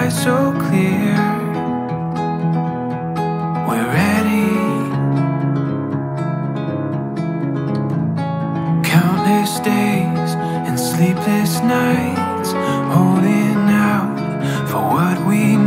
sky so clear. We're ready. Countless days and sleepless nights, holding out for what we